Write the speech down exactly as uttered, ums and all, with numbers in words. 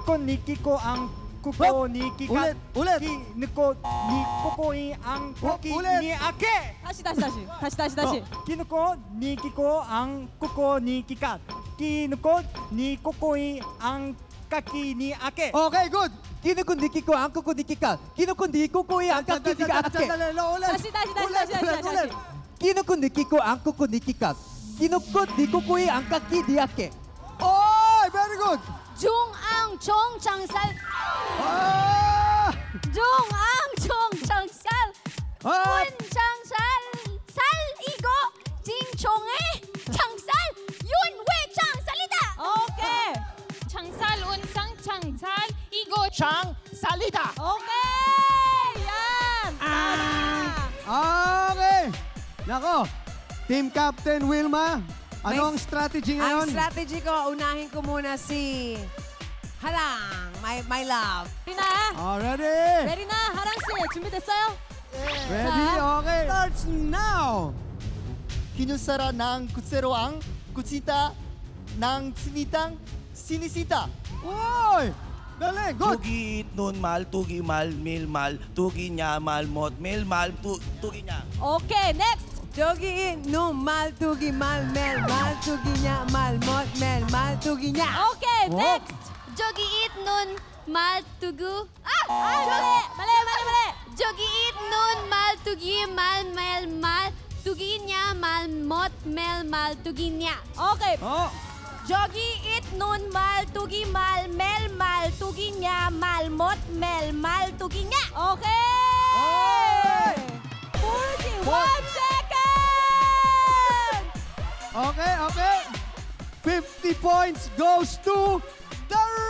Kinuko ni Kiko ang kuko ni Kika. Ulit, ulit. Kinuko ni Kukoy ang kaki ulit. ni Ake. 다시 다시 다시 다시 다시 다시. Kinuko ni Kiko ang kuko ni Kika. Kinuko ni Kukoy ang kaki ni Ake. Okay, good. Kinukundi ko ang kukundi ka. Kinukundi ko ko ang kakiti ka ate. Ulit. 다시 다시 다시 다시 다시 다시. Kinukundi ko ang kukundi ka. Kinukundi ko ko ang kakiti ate. Oh, very good. 중앙 총장살. Ah! 중앙 총장살. Ah! 운장살. 살 이거 징총의 장살 윤회 장살이다. 오케이. 장살 운상 장살 이거 장 살리다. 오케이. yan. Ah! Okay. Nako, Team Captain Wilma, ano ang strategy ngayon? Ang strategy ko, unahin ko muna si Harang, my, my love. Ready na? Oh, ready? Ready na? 하랑 씨 준비됐어요? Ready? Okay. Starts now. Kinusara ng kutsero ang kutsita ng sinitang sinisita. Uy! Galing, good. Tugi nun mal, tugi mal, mil mal, tugi nya mal, mot, mil mal, tu, tugi nya. 오케이, next. Dogi no mal tugi mal mel mal tugi nya mal mot mel mal tugi nya. 오케이, next. 저기 it nun mal tugu. 아, mali, mali, mali, mali. 저기 it nun mal tugi mal mel mal tugi nya mal mot mel mal tugi nya. 오케이. Oh. 저기 it nun mal tugi mal mel mal tugi nya mal mot mel mal tugi nya. 오케이. forty-one seconds. Okay, okay. fifty points goes to the